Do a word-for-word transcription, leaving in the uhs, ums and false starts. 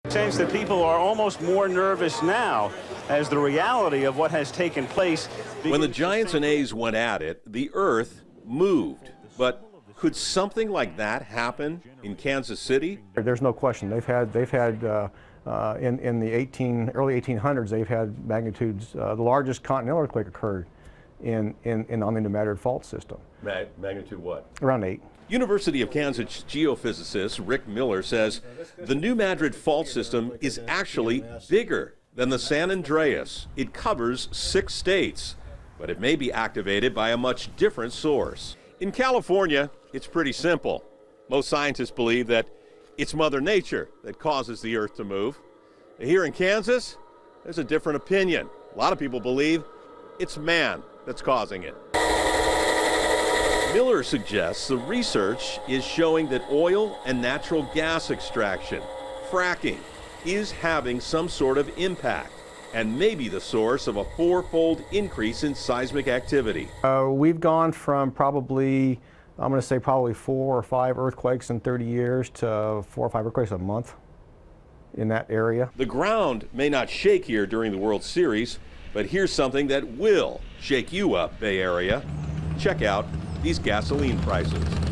Sense that people are almost more nervous now as the reality of what has taken place. When the Giants and A's went at it, the earth moved. But could something like that happen in Kansas City? There's no question. They've had, they've had uh, uh, in, in the eighteen, early eighteen hundreds, they've had magnitudes. Uh, the largest continental earthquake occurred in, in, in on the New Fault system. Mag magnitude what? Around eight. University of Kansas geophysicist Rick Miller says the New Madrid fault system is actually bigger than the San Andreas. It covers six states, but it may be activated by a much different source. In California, it's pretty simple. Most scientists believe that it's Mother Nature that causes the earth to move. Here in Kansas, there's a different opinion. A lot of people believe it's man that's causing it. Miller suggests the research is showing that oil and natural gas extraction, fracking, is having some sort of impact and may be the source of a fourfold increase in seismic activity. Uh, we've gone from probably, I'm going to say probably four or five earthquakes in thirty years to four or five earthquakes a month in that area. The ground may not shake here during the World Series, but here's something that will shake you up, Bay Area. Check out these gasoline prices.